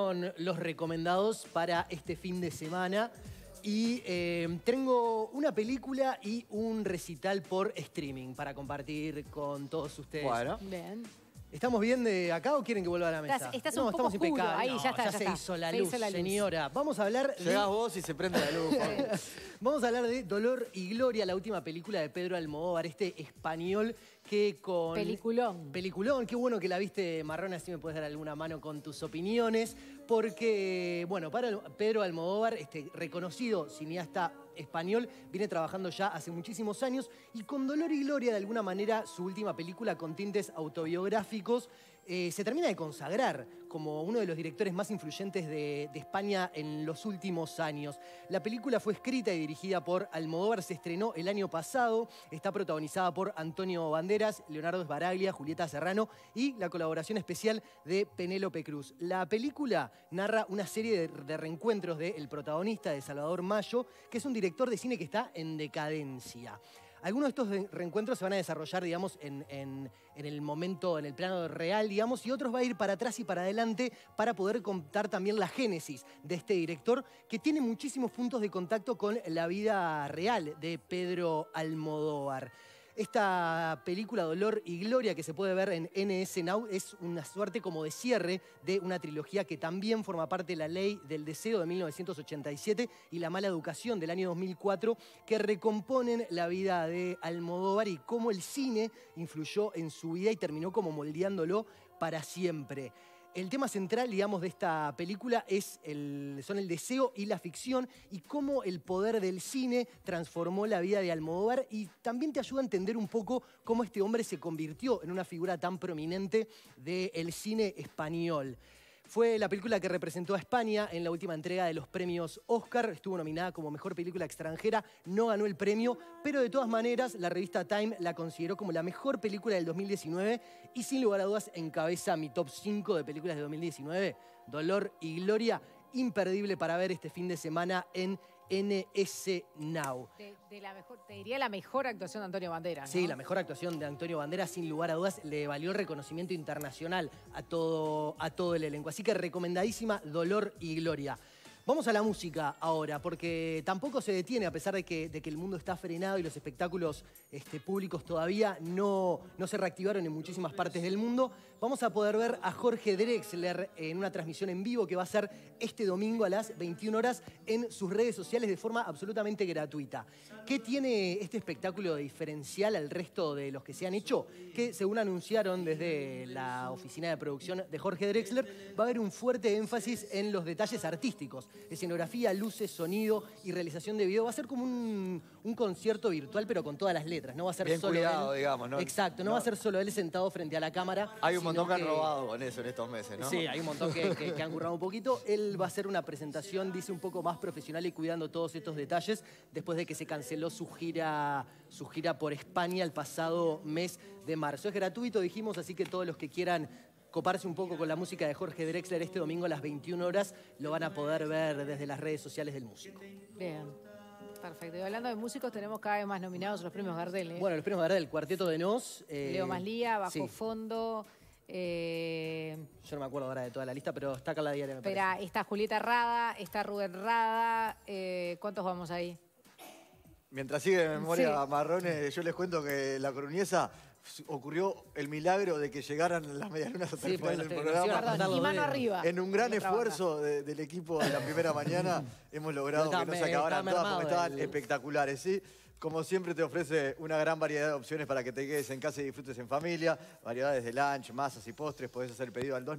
fueron los recomendados para este fin de semana. Y tengo una película y un recital por streaming para compartir con todos ustedes. Bueno. Bien. ¿Estamos bien de acá o quieren que vuelva a la mesa? Estás no, un poco estamos oscuro. impecables. Ahí, No, ya está, ya se está. hizo la Se luz, hizo la luz. señora. Vamos a hablar Llegás vos y se prende la luz. Vamos a hablar de Dolor y Gloria, la última película de Pedro Almodóvar, este español que con... Peliculón. Peliculón, qué bueno que la viste, Marrón, así me puedes dar alguna mano con tus opiniones, porque, bueno, para Pedro Almodóvar, este reconocido cineasta español, viene trabajando ya hace muchísimos años, y con Dolor y Gloria, de alguna manera, su última película con tintes autobiográficos, se termina de consagrar como uno de los directores más influyentes de España en los últimos años. La película fue escrita y dirigida por Almodóvar, se estrenó el año pasado, está protagonizada por Antonio Banderas, Leonardo Sbaraglia, Julieta Serrano y la colaboración especial de Penélope Cruz. La película narra una serie de reencuentros del protagonista, de Salvador Mayo, que es un director de cine que está en decadencia. Algunos de estos reencuentros se van a desarrollar, digamos, en el momento, en el plano real, digamos, y otros va a ir para atrás y para adelante para poder contar también la génesis de este director, que tiene muchísimos puntos de contacto con la vida real de Pedro Almodóvar. Esta película Dolor y Gloria, que se puede ver en NS Now, es una suerte como de cierre de una trilogía que también forma parte de La Ley del Deseo de 1987 y La Mala Educación del año 2004, que recomponen la vida de Almodóvar y cómo el cine influyó en su vida y terminó como moldeándolo para siempre. El tema central, digamos, de esta película son el deseo y la ficción y cómo el poder del cine transformó la vida de Almodóvar y también te ayuda a entender un poco cómo este hombre se convirtió en una figura tan prominente del cine español. Fue la película que representó a España en la última entrega de los premios Oscar. Estuvo nominada como Mejor Película Extranjera, no ganó el premio, pero de todas maneras la revista Time la consideró como la mejor película del 2019 y sin lugar a dudas encabeza mi top 5 de películas de 2019. Dolor y Gloria, imperdible para ver este fin de semana en NS Now. Te diría la mejor actuación de Antonio Banderas, ¿no? Sí, la mejor actuación de Antonio Banderas, sin lugar a dudas, le valió el reconocimiento internacional a todo el elenco. Así que recomendadísima Dolor y Gloria. Vamos a la música ahora, porque tampoco se detiene, a pesar de que el mundo está frenado y los espectáculos públicos todavía no se reactivaron en muchísimas partes del mundo. Vamos a poder ver a Jorge Drexler en una transmisión en vivo que va a ser este domingo a las 21 horas en sus redes sociales de forma absolutamente gratuita. ¿Qué tiene este espectáculo de diferencial al resto de los que se han hecho? Que según anunciaron desde la oficina de producción de Jorge Drexler, va a haber un fuerte énfasis en los detalles artísticos. Escenografía, luces, sonido y realización de video. Va a ser como un concierto virtual, pero con todas las letras. No va a ser bien solo cuidado, él. digamos, ¿no? Exacto, no va a ser solo él sentado frente a la cámara. Hay un montón que han robado con eso en estos meses, ¿no? Sí, hay un montón que han currado un poquito. Él va a hacer una presentación, dice, un poco más profesional y cuidando todos estos detalles después de que se canceló su gira por España el pasado mes de marzo. Es gratuito, dijimos, así que todos los que quieran coparse un poco con la música de Jorge Drexler este domingo a las 21 horas lo van a poder ver desde las redes sociales del músico. Bien. Perfecto. Y hablando de músicos, tenemos cada vez más nominados a los premios Gardel, ¿eh? Bueno, los premios Gardel, Cuarteto de Nos. Leo Maslía, Bajo sí. Fondo. Yo no me acuerdo ahora de toda la lista, pero está acá la diaria, me parece. Espera, está Julieta Rada, está Rubén Rada. ¿Cuántos vamos ahí? Mientras sigue de memoria Sí. Marrones, yo les cuento que la Coruñesa ocurrió el milagro de que llegaran las medialunas hasta el final del programa. Perdón, y mano arriba. En un gran esfuerzo del equipo de la primera mañana hemos logrado que no se acabaran todas porque estaban espectaculares, ¿sí? Como siempre te ofrece una gran variedad de opciones para que te quedes en casa y disfrutes en familia. Variedades de lunch, masas y postres. Podés hacer el pedido al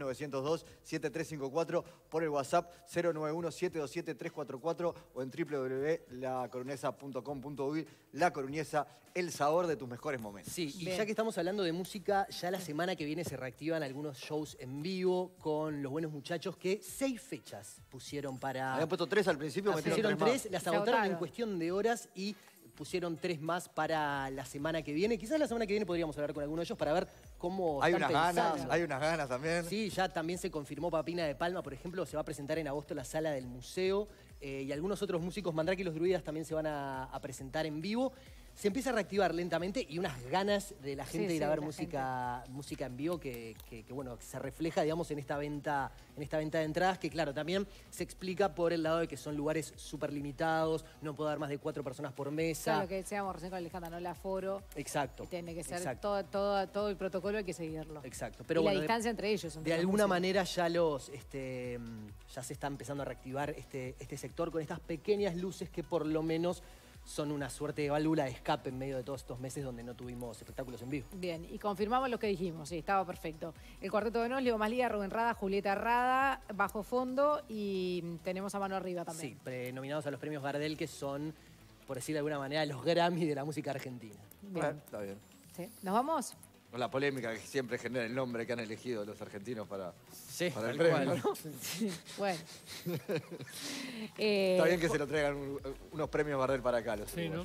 2902-7354 por el WhatsApp 091-727-344 o en www.lacoruñesa.com.uy. La Coruñesa, el sabor de tus mejores momentos. Sí, y ya que estamos hablando de música, ya la semana que viene se reactivan algunos shows en vivo con Los Buenos Muchachos que 6 fechas pusieron para... Habían puesto 3 al principio, pusieron 3, las agotaron agotaron en cuestión de horas y pusieron 3 más para la semana que viene. Quizás la semana que viene podríamos hablar con alguno de ellos para ver cómo Hay están unas pensando. ganas, hay unas ganas también. Sí, ya también se confirmó Papina de Palma, por ejemplo, se va a presentar en agosto en la sala del museo y algunos otros músicos, Mandrake y los Druidas, también se van a presentar en vivo. se empieza a reactivar lentamente y unas ganas de la gente de ir a ver música en vivo que bueno, se refleja, digamos, en esta venta de entradas, que claro, también se explica por el lado de que son lugares súper limitados, no puede haber más de 4 personas por mesa. Claro, lo que decíamos recién con Alejandra, ¿no? El aforo. Exacto. Tiene que ser todo el protocolo, hay que seguirlo. Exacto. Pero y bueno, la distancia entre ellos. De alguna manera ya ya se está empezando a reactivar este sector con estas pequeñas luces que por lo menos son una suerte de válvula de escape en medio de todos estos meses donde no tuvimos espectáculos en vivo. Bien, y confirmamos lo que dijimos, sí, estaba perfecto. El Cuarteto de Nos, Leo Maslía, Rubén Rada, Julieta Rada, bajo fondo y tenemos a mano arriba también. Sí, nominados a los premios Gardel, que son, por decir de alguna manera, los Grammy de la música argentina. Bien. Está bien. ¿Sí? ¿Nos vamos? Con la polémica que siempre genera el nombre que han elegido los argentinos para el premio, ¿no? Sí, bueno. Está bien que se lo traigan unos premios Gardel para acá. Sí, ¿no?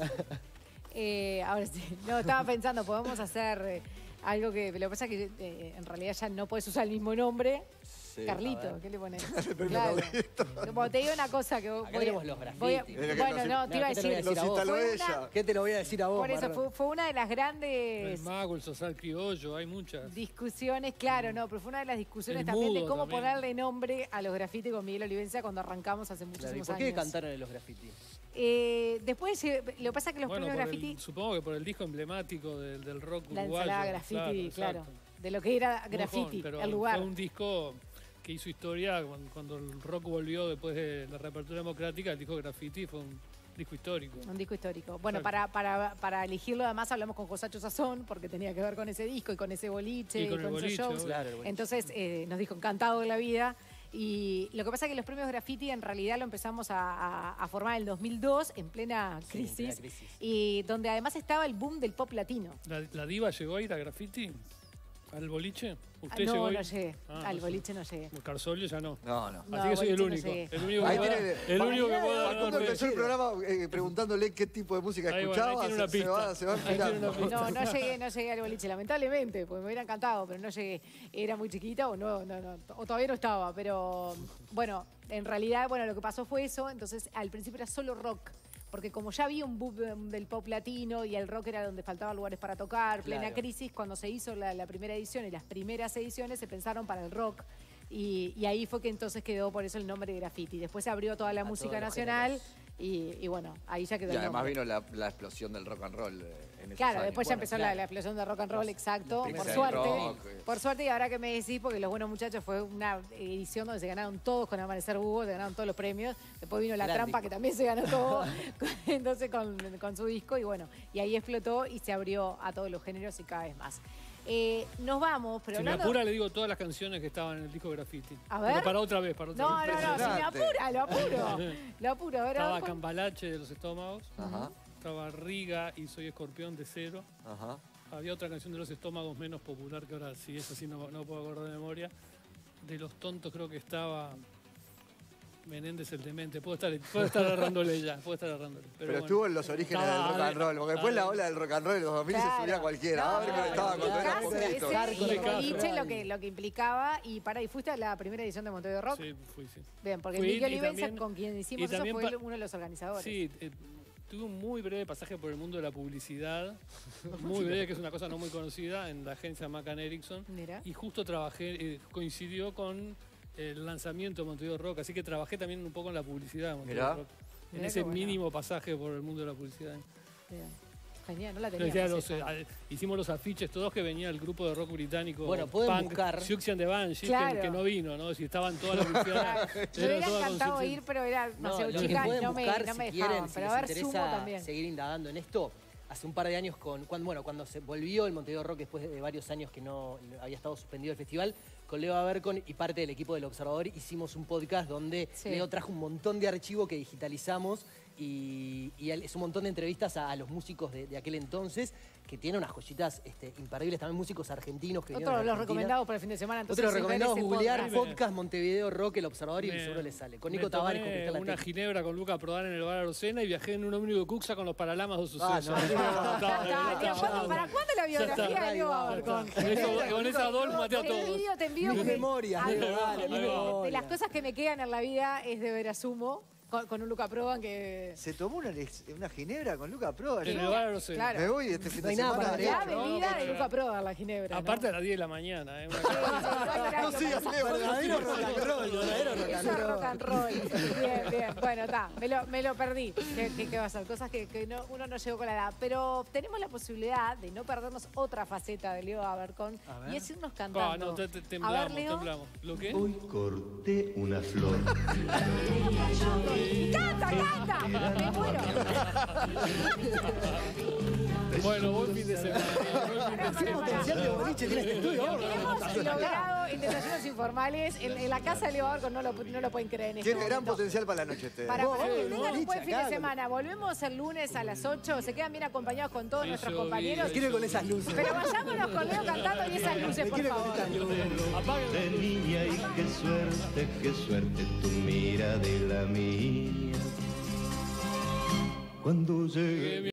Ahora sí, no, estaba pensando, podemos hacer algo que, lo que pasa es que en realidad ya no puedes usar el mismo nombre. Sí, Carlito, ¿qué le pones? Claro. Bueno, te digo una cosa que acá tenemos los grafitis. Bueno, no, te iba a decir. Los instaló ella. ¿Qué te lo voy a decir a vos? Por eso, fue una de las grandes... El mago, el sosal criollo, hay muchas. Discusiones, claro, no, pero fue una de las discusiones también de cómo ponerle nombre a los grafitis con Miguel Olivencia cuando arrancamos hace muchísimos años. ¿Por qué cantaron en los grafitis? Después, lo que pasa es que los premios graffiti... Supongo que por el disco emblemático del rock la uruguayo. La ensalada graffiti, claro. De lo que era graffiti, el lugar. Fue un disco que hizo historia cuando el rock volvió después de la reapertura democrática. El disco graffiti fue un disco histórico. Un disco histórico. Bueno, para elegirlo además hablamos con Cosacho Sazón porque tenía que ver con ese disco y con ese boliche y con esos shows. Claro, entonces nos dijo encantado de la vida. Y lo que pasa es que los premios graffiti en realidad lo empezamos a formar en el 2002 en plena crisis, y donde además estaba el boom del pop latino. ¿La diva llegó a ir a graffiti? ¿Al boliche? ¿Usted no, llegó a ir? No llegué. Al boliche no llegué. Carzolio ya no. No. Así que soy el único. El único que puedo dar. Cuando empezó el programa preguntándole qué tipo de música escuchaba, se va enfilando. No llegué al boliche, lamentablemente, porque me hubiera encantado, pero no llegué. Era muy chiquita o o todavía no estaba, pero bueno, en realidad, lo que pasó fue eso, entonces al principio era solo rock. Porque como ya había un boom del pop latino y el rock era donde faltaban lugares para tocar, plena crisis, cuando se hizo la primera edición y las primeras ediciones se pensaron para el rock. Y ahí fue que entonces quedó por eso el nombre de graffiti. Después se abrió toda la música nacional y bueno, ahí ya quedó. Y además vino la explosión del rock and roll. Claro, después ya empezó la explosión del rock and roll, exacto, por suerte. Por suerte, y ahora que me decís, porque Los Buenos Muchachos fue una edición donde se ganaron todos con Amanecer Búho, se ganaron todos los premios. Después vino La Trampa, que también se ganó todo, entonces con su disco, y bueno, y ahí explotó y se abrió a todos los géneros y cada vez más. Nos vamos, pero si me apura le digo todas las canciones que estaban en el disco graffiti. A ver. Pero para otra vez, No, si me apura, lo apuro. A ver, estaba Cambalache de Los Estómagos. Ajá. Estaba Riga y Soy Escorpión de Cero. Ajá. Había otra canción de Los Estómagos menos popular que ahora sí, esa sí no puedo acordar de memoria. De Los Tontos creo que estaba Menéndez el Demente. Puedo estar agarrándole ya. Pero estuvo en los orígenes del rock and roll. Porque después la ola del rock and roll en los 2000 se subía cualquiera. Lo que implicaba. Y fuiste a la primera edición de Montevideo Rock. Sí, fui. Bien, porque Miguel Olivencia, con quien hicimos eso, fue uno de los organizadores. Sí, tuve un muy breve pasaje por el mundo de la publicidad, muy breve, que es una cosa no muy conocida, en la agencia McCann Erickson. Mira. Y justo trabajé, coincidió con el lanzamiento de Montevideo Rock, así que trabajé también un poco en la publicidad de Montevideo Rock. En ese mínimo pasaje por el mundo de la publicidad. Bien. Genial, no la teníamos. Hicimos los afiches todos que venía el grupo de rock británico. Bueno, pueden punk, buscar. Siouxsie and the Banshees, que no vino, ¿no? Si estaban todas las publicidades. Me hubiera encantado ir, pero era demasiado chica y no me dejaban. Pero a ver, sumo también. Seguir indagando en esto. Hace un par de años, cuando se volvió el Montevideo Rock después de varios años que no había estado suspendido el festival, con Leo Abercon y parte del equipo del Observador hicimos un podcast donde Leo trajo un montón de archivo que digitalizamos y es un montón de entrevistas a los músicos de aquel entonces, que tiene unas joyitas imperdibles, también músicos argentinos que Otro de los recomendados para el fin de semana. Otro de los recomendados, googlear podcast Montevideo Rock, El Observador, y seguro le sale. Con Nico Tavares, con Cristal una ginebra con Luca Prodan en el bar Arocena y viajé en un ómnibus de Cuxa con los Paralamas de Suceso. ¿Para cuándo la biografía de Leo Abercon? Con esa dos maté a todos. Te envío memoria. De las cosas que me quedan en la vida es de ver a Sumo. con un Luca Prodan que... Se tomó una ginebra con Luca Prodan. Claro. Me voy este fin de semana. La bebida de Luca Prodan, la ginebra. Aparte a las 10 de la mañana. No sigas, verdadero rock and roll, verdadero rock and roll. Eso es rock and roll. Bien. Bueno, está, me lo perdí. ¿Qué va a ser? Cosas que uno no llegó con la edad. Pero tenemos la posibilidad de no perdernos otra faceta de Leo Abercón y es irnos cantando. Temblamos. ¿Lo qué? Hoy corté una flor. ¡Canta! ¡Me muero! Bueno, buen fin de semana. ¿Qué potencial de boliche tiene este estudio? Hemos logrado en Desayunos Informales, en la casa de Leo Abercón, no lo pueden creer en esto. Tiene gran potencial para la noche este. Para que tengan un buen fin de semana. Volvemos el lunes a las 8. Se quedan bien acompañados con todos nuestros compañeros. Quiero con esas luces. Pero vayámonos con Leo cantando y esas luces, por favor. De niña y qué suerte tu mira de la mía. Cuando llegue